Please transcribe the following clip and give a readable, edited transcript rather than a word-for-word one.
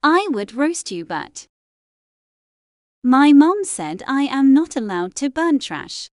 I would roast you, but my mom said I am not allowed to burn trash.